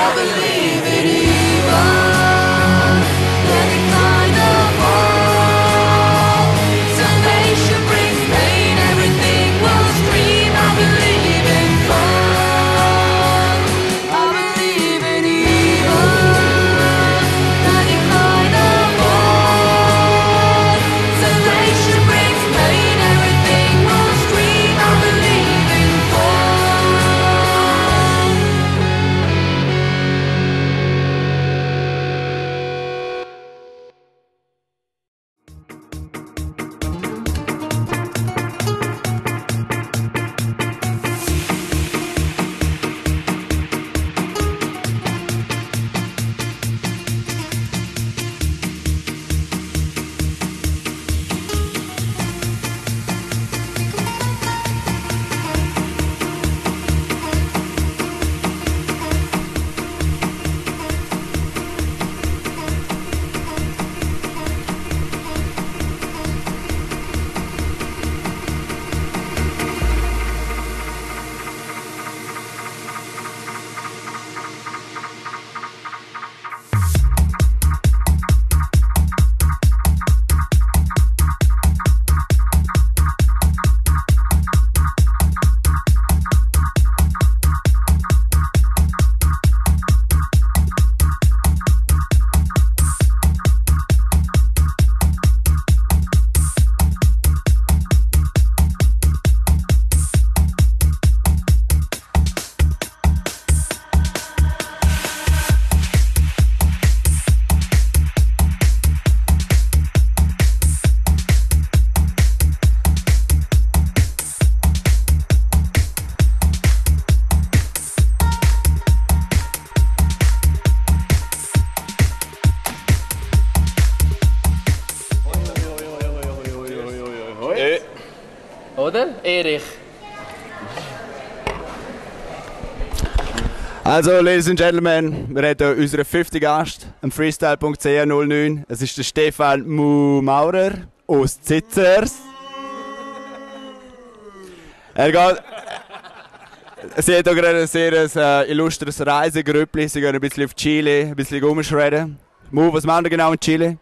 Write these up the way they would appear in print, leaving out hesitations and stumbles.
Oder? Erich. Also, Ladies and Gentlemen, wir haben hier unseren 5. Gast am Freestyle.ch 09. Es ist der Stefan Maurer aus Zitzers. Sie hat hier gerade ein sehr illustres Reisegrüppli. Sie gehen ein bisschen auf Chile, ein bisschen rumschredden. Was machen wir genau in Chile?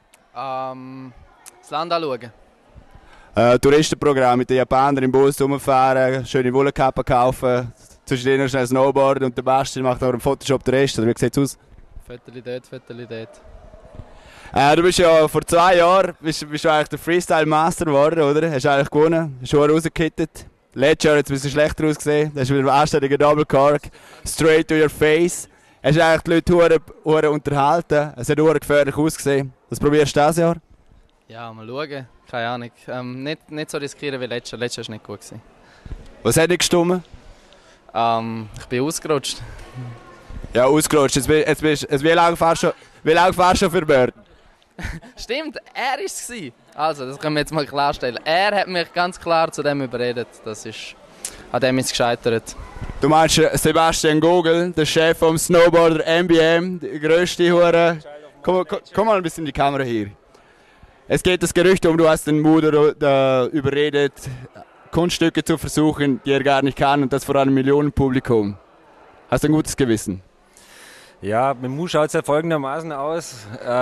Das Land anschauen. Touristenprogramm mit den Japanern im Bus rumfahren, schöne Wollenkappen kaufen, zwischen denen schnell Snowboarden und der Basti macht auch im Photoshop den Rest. Oder wie sieht es aus? Viertel dort. Du bist ja vor 2 Jahren bist du eigentlich der Freestyle Master geworden, oder? Hast du eigentlich gewonnen, hast schon rausgekittet. Letztes Jahr hat es ein bisschen schlechter ausgesehen, da hast du wieder einen anständigen Double Cork, straight to your face. Hast du eigentlich die Leute hure unterhalten, es hat hure gefährlich ausgesehen. Was probierst du dieses Jahr? Ja, mal schauen. Keine Ahnung. Nicht so riskieren wie letztes Jahr. Letztes Jahr war nicht gut gewesen. Was hat nicht gestimmt? Ich bin ausgerutscht. Ja, ausgerutscht. Wie lange fahrst du für Börden? Stimmt, er war es. Also, das können wir jetzt mal klarstellen. Er hat mich ganz klar zu dem überredet. An dem ist es gescheitert. Du meinst Sebastian Gogel, der Chef vom Snowboarder MBM, der grösste Hure. Komm mal ein bisschen in die Kamera hier. Es geht das Gerücht um, du hast den Mutter überredet, Kunststücke zu versuchen, die er gar nicht kann, und das vor einem Millionenpublikum. Hast du ein gutes Gewissen? Ja, mit Mu schaut es ja folgendermaßen aus.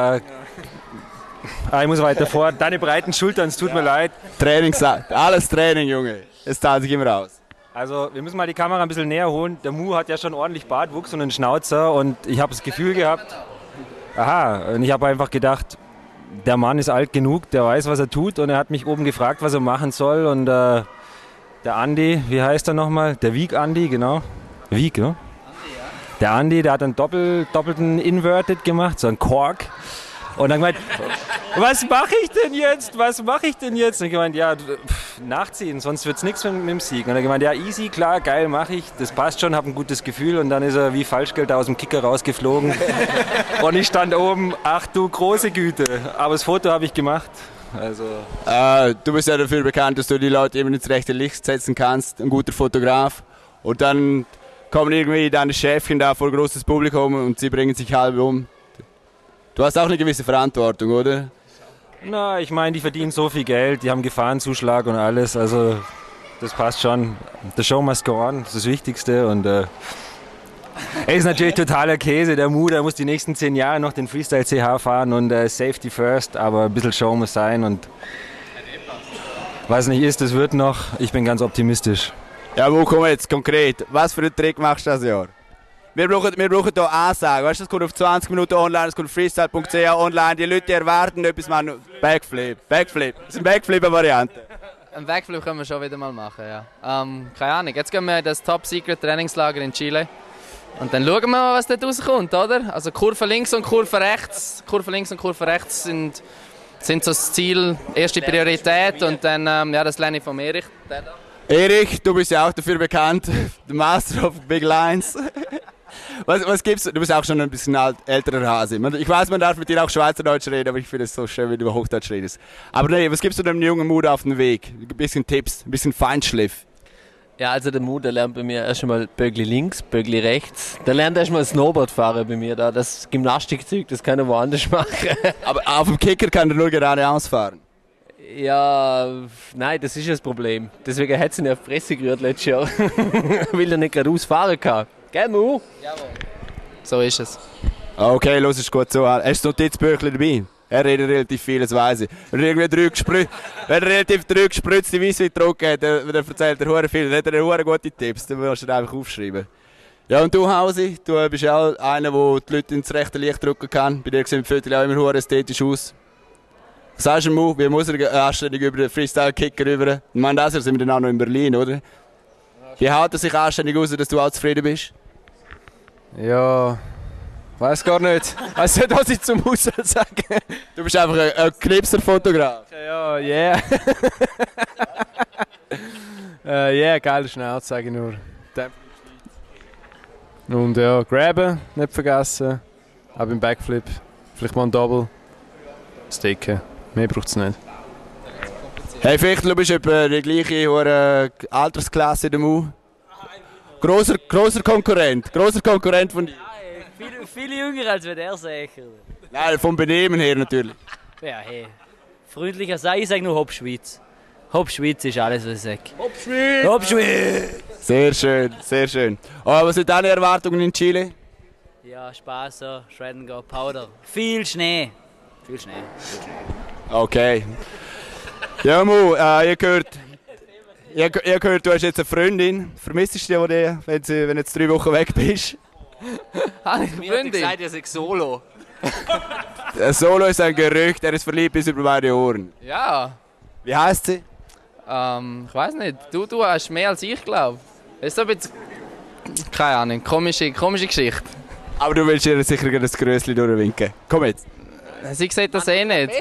Ich muss weiter vor. Deine breiten Schultern, es tut mir leid. Alles Training, Junge. Es zahlt sich immer aus. Also, wir müssen mal die Kamera ein bisschen näher holen. Der Mu hat ja schon ordentlich Bartwuchs und einen Schnauzer, und ich habe das Gefühl gehabt, und ich habe einfach gedacht, der Mann ist alt genug, der weiß, was er tut, und er hat mich oben gefragt, was er machen soll, und der Andi, wie heißt er nochmal? Der Wieg-Andi, genau. Wieg, ne? Der Andi, der hat einen doppelten Inverted gemacht, so einen Cork. Und dann gemeint, was mache ich denn jetzt? Und ich gemeint, ja, nachziehen, sonst wird es nichts mit dem Sieg. Und er gemeint, ja, easy, klar, geil, mache ich, das passt schon, habe ein gutes Gefühl. Und dann ist er wie Falschgeld aus dem Kicker rausgeflogen. Und ich stand oben, ach du große Güte. Aber das Foto habe ich gemacht. Also. Du bist ja dafür bekannt, dass du die Leute eben ins rechte Licht setzen kannst, ein guter Fotograf. Und dann kommen irgendwie deine Chefchen da vor großes Publikum und sie bringen sich halb um. Du hast auch eine gewisse Verantwortung, oder? Na, ich meine, die verdienen so viel Geld, die haben Gefahrenzuschlag und alles, also das passt schon. The show must go on, das ist das Wichtigste, und Er ist natürlich totaler Käse. Der Mu, der muss die nächsten 10 Jahre noch den Freestyle CH fahren und Safety first, aber ein bisschen Show muss sein und was nicht ist, das wird noch. Ich bin ganz optimistisch. Ja, Mu, komm jetzt konkret. Was für einen Trick machst du dieses Jahr? Wir brauchen hier Ansagen. Weißt du, es kommt auf 20 Minuten online, es kommt auf freestyle.ch online. Die Leute erwarten etwas, man. Backflip. Das ist eine Backflip-Variante. Einen Backflip können wir schon wieder mal machen, ja. Keine Ahnung, jetzt gehen wir in das Top-Secret-Trainingslager in Chile. Und dann schauen wir mal, was dort rauskommt, oder? Also Kurve links und Kurve rechts. Kurve links und Kurve rechts sind so das Ziel, erste Priorität. Und dann, ja, das lerne ich von Erich. Erich, du bist ja auch dafür bekannt, der Master of Big Lines. Was gibt's? Du bist auch schon ein bisschen älterer Hase. Ich weiß, man darf mit dir auch Schweizerdeutsch reden, aber ich finde es so schön, wenn du über Hochdeutsch redest. Aber nee, was gibst du dem jungen Mut auf den Weg? Ein bisschen Tipps, ein bisschen Feinschliff. Ja, also der Mut, der lernt bei mir erst einmal Bögli links, Bögli rechts. Der lernt erst mal Snowboard fahren bei mir da. Das Gymnastikzeug, das kann er woanders machen. Aber auf dem Kicker kann er nur geradeaus fahren. Ja, nein, das ist das Problem. Deswegen hat sie ihn auf die Fresse gerührt letztes Jahr. Weil er nicht geradeaus fahren kann. Gell, Mu? Jawohl. So ist es. Okay, los, ist gut so. Hast du das Notizbüchlein dabei? Er redet relativ viel, das weiss ich. Wenn er irgendwie relativ 3 gespritzte Weisswein getrunken hat, dann erzählt er hure viel. Dann hat er hure gute Tipps, dann musst du ihn einfach aufschreiben. Ja, und du, Hausi, du bist ja auch einer, der die Leute ins rechte Licht drücken kann. Bei dir sehen die Viertel auch immer hure ästhetisch aus. Was sagst du, Mu? Wie muss er anständig über den Freestyle-Kicker rüber? Ich meine, das sind wir dann auch noch in Berlin, oder? Wie hält er sich anständig aus, dass du auch zufrieden bist? Ja, weiß gar nicht. Weiß nicht, was ich zum Haus sagen. Du bist einfach ein Knipser-Fotograf. Ja, yeah. Yeah, geile Schnauze, sage ich nur. Und ja, graben, nicht vergessen. Auch beim Backflip. Vielleicht mal ein Double. Sticken. Mehr braucht es nicht. Hey Fichtel, du bist etwa die gleiche Altersklasse in der MU. Grosser Konkurrent von dir. Viel jünger als wir der sicher. Nein, vom Benehmen her natürlich. Ja, hey. Freundlicher sein, ich sage nur Hopschweiz. Hopschweiz ist alles, was ich sage. Hopschweiz! Hopschweiz! Sehr schön, sehr schön. Oh, was sind deine Erwartungen in Chile? Ja, Spaß, so, Shredden go, Powder. Viel Schnee. Viel Schnee. Okay. Ja, Mu, ihr gehört, du hast jetzt eine Freundin. Vermisst du die, wenn du jetzt 3 Wochen weg bist? Habe ich eine Freundin? gesagt, er sei Solo. Der Solo ist ein Gerücht, er ist verliebt bis über beide Ohren. Ja. Wie heisst sie? Ich weiß nicht. Du hast mehr als ich, glaube ich. Ist so ein bisschen... Keine Ahnung. Komische Geschichte. Aber du willst ihr sicher das Größli durchwinken. Komm jetzt. Sie sieht das eh nicht.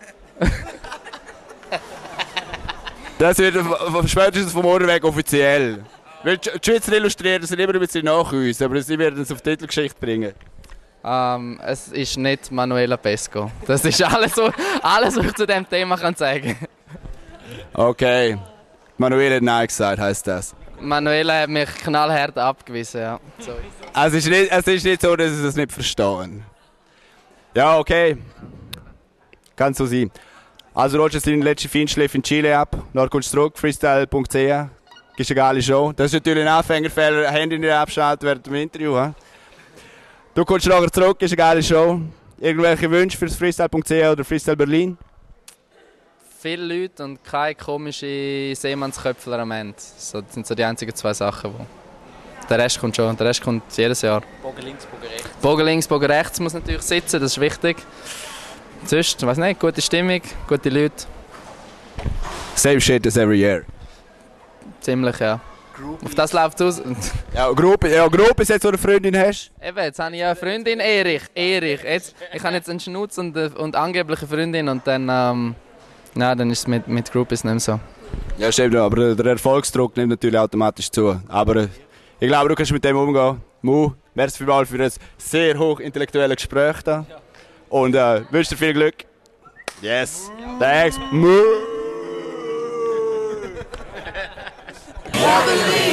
Das wird spätestens vom Morgen weg offiziell. Weil die Schweizer Illustrierten sind immer ein bisschen nach uns, aber sie werden es auf die Titelgeschichte bringen. Es ist nicht Manuela Pesco. Das ist alles, was ich zu diesem Thema kann sagen kann. Okay. Manuela hat Nein gesagt, heisst das. Manuela hat mich knallhart abgewiesen, ja. So. Es ist nicht so, dass sie das nicht verstehen. Ja, okay. Kann so sein. Also rollst du deinen letzten Feinschliff in Chile ab, dann kommst du zurück, freestyle.ch. Gibst eine geile Show. Das ist natürlich ein Anfängerfehler, Handy nicht abschalten während dem Interview. He? Du kommst nachher zurück, gibst eine geile Show. Irgendwelche Wünsche für das freestyle.ch oder Freestyle Berlin? Viele Leute und keine komischen Seemannsköpfler am Ende. So, das sind so die einzigen 2 Sachen, der Rest kommt schon. Der Rest kommt jedes Jahr. Bogen links, Bogen rechts. Bogen links, Bogen rechts muss natürlich sitzen, das ist wichtig. Sonst, ich weiß nicht, gute Stimmung, gute Leute. Same shit as every year. Ziemlich, ja. Auf das läuft es aus. Ja, Gruppe ist jetzt, wo du eine Freundin hast. Eben, jetzt habe ich ja eine Freundin, Erich. Jetzt, ich habe jetzt einen Schnutz und angebliche Freundin und dann, dann ist es mit Groupies nicht mehr so. Ja, stimmt, aber der Erfolgsdruck nimmt natürlich automatisch zu. Aber ich glaube, du kannst mit dem umgehen. Mu, merci vielmals für ein sehr hochintellektuelles Gespräch da. Und wünsche dir viel Glück. Yes. Thanks. Mu.